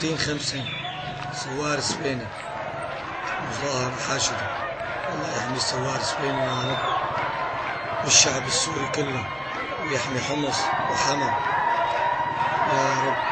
250 سوار سبيني مظاهر حاشدة. الله يحمي سوار سبيني يا رب، والشعب السوري كله، ويحمي حمص وحما يا رب.